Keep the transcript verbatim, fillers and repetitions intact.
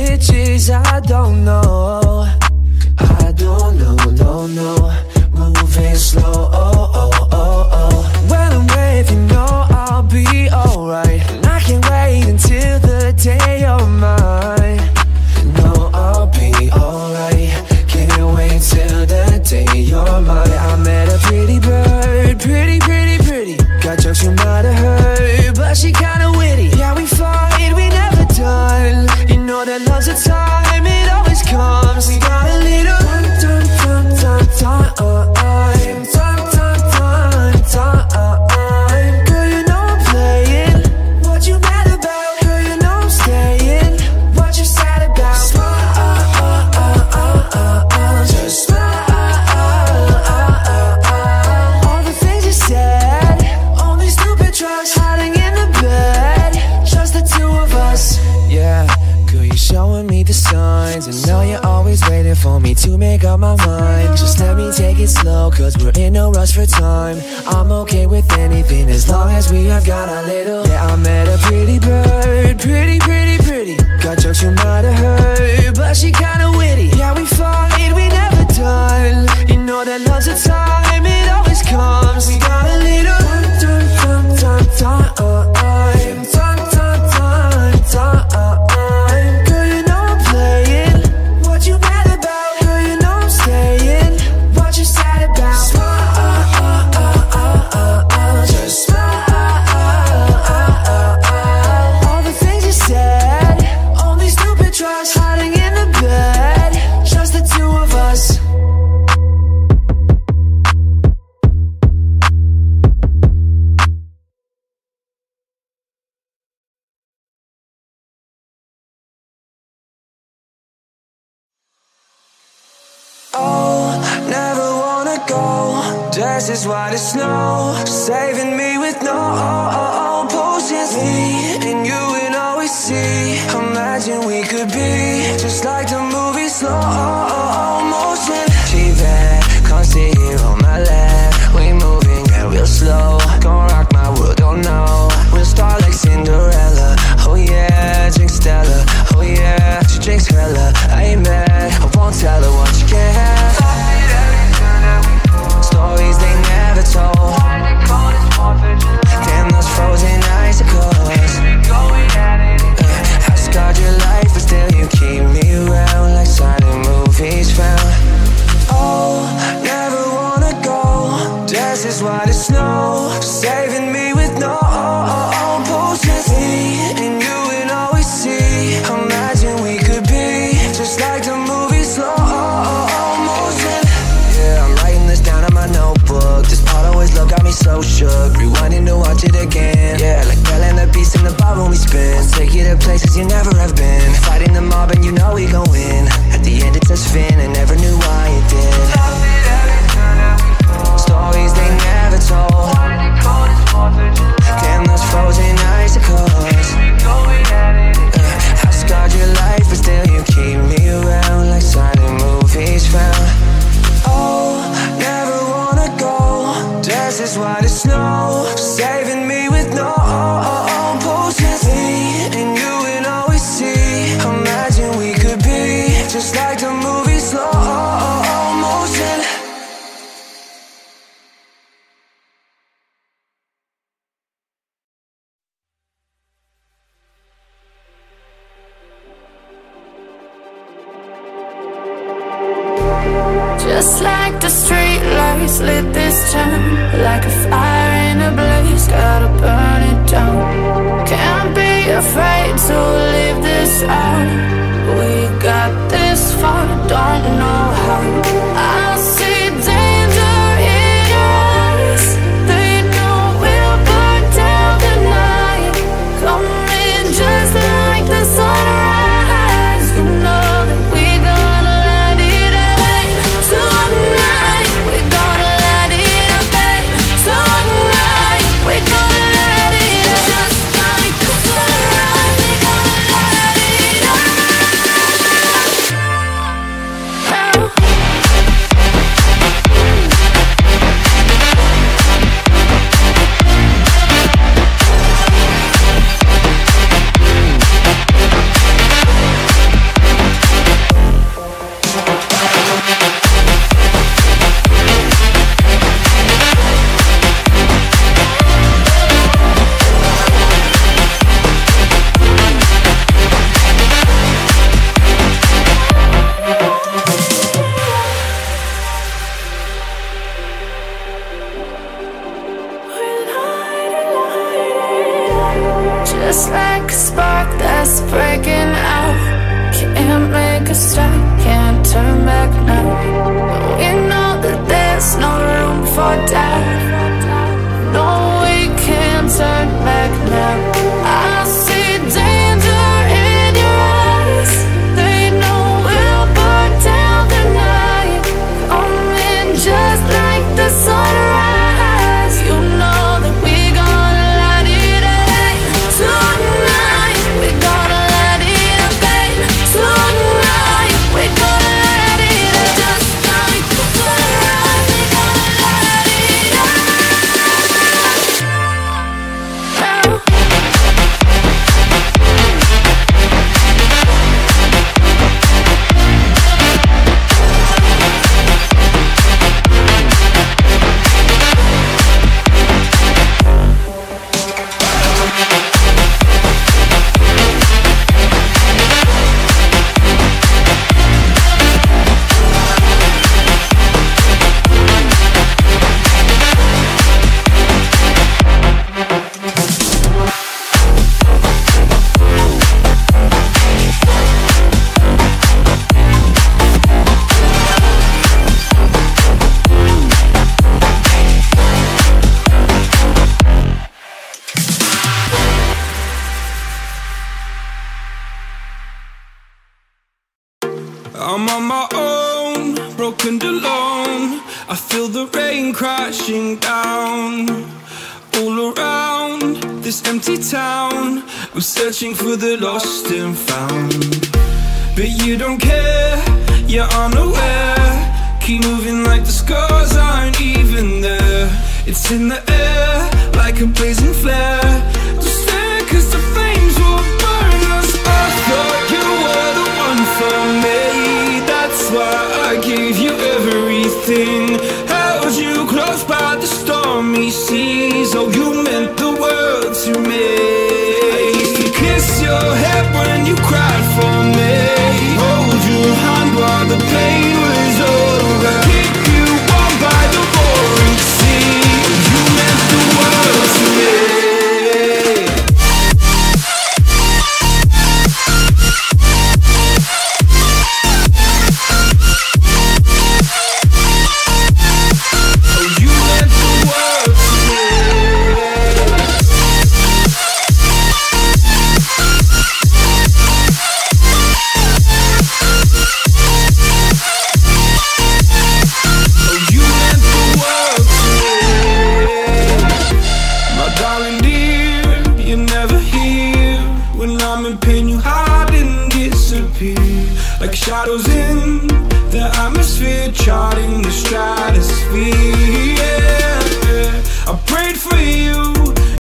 switches, I don't know. I don't know, no, no. Moving slow, oh, oh, oh, oh. When I'm with you, know I'll be alright. And I can't wait until the day you're mine. No, I'll be alright. Can't wait till the day you're mine. I met a pretty bird, pretty, pretty, pretty. Got jokes you might have heard, but she kinda witty. Yeah, we fight, we never done. You know that love's a time, it always comes. We got a little time, time, time, time, time, time, time, time, time, time. Girl, you know I'm playing. What you mad about? Girl, you know I'm staying. What you sad about? Smile, just smile. All the things you said, only stupid trust, hiding in the bed, just the two of us. Yeah, girl, you're showing me the signs, and now you're always waiting for me to make up my mind. Just let me take it slow, cause we're in no rush for time. I'm okay with anything as long as we have got a little. Yeah, I met a pretty bird, pretty, pretty, pretty. Got jokes you might have heard, but she kinda witty. Yeah, we fight, we never done. You know that love's a time, it always comes. We got a little time, time, time, time, time, time, time, time, time. Girl, you know I'm playing. What you mad about? Girl, you know I'm staying. What you sad about? Smile, just smile. All the things you said, only stupid trust, hiding in the bed, just the two of us. Oh, never wanna go. Dress is white as snow, saving me with no potions. Me and you would always see. Imagine we could be just like the movie slow motion. She bad, can't see here on my left. We moving at real slow, gon' rock my world, don't know. We'll start like Cinderella. Oh yeah, drink Stella. Oh yeah, she drinks hella. I ain't mad, I won't tell her what you can't have. Stories they never told. Damn those frozen icicles. I scarred your life, but still you keep me around like silent movies found. Oh, never wanna go. Dress is white as snow, saving me with no potions. Me and you would always see. Imagine we could be just like the movie slow motion. Yeah, I'm writing this down on my notebook. This part always love got me so shook. Rewinding to watch it again. Yeah, like Belle and the Beast in the bar when we spin. Take you to places you never have been. Fighting the mob and you know we gon' win. At the end it's us Finn and never knew why it did. Stories they never told. Damn those frozen icicles. I scarred your life, but still you keep me around like silent movies found. Oh, never wanna go. Dress is white as snow, saving me with no potions. Me and you would always see. Imagine we could be just like the movie slow motion. Just like the street lights lit this town, like a fire in a blaze, gotta burn it down. Can't be afraid to leave this out. We got this far, don't know how. I see danger in your eyes. They know we'll burn down the night. Coming just like the sunrise. You know that we gonna light it up tonight. We gonna light it up tonight. We gonna light it up just like the sunrise. We gonna light it up. like a star, can't turn back now. We know that there's no room for doubt. No, we can't turn back now. I see danger in your eyes. They know we'll burn down the night, coming just like the sunrise. You know that we gonna light it up tonight. We gonna light it up, babe. Tonight we gonna light it up just like the sunrise. We gonna light it up now. I'm on my own, broken alone. I feel the rain crashing down all around this empty town. I'm searching for the lost and found, but you don't care, you're unaware. Keep moving like the scars aren't even there. It's in the air like a blazing flare. Just stare, cause the flames will burn us. I thought you were the one for me, that's why I gave you everything. Held you close by the stormy seas. Oh, you meant the world to me. I used to kiss your head when you cried for me, hold your hand while the pain was over, keep you warm by the roaring sea. You meant the world to me. Like shadows in the atmosphere, charting the stratosphere.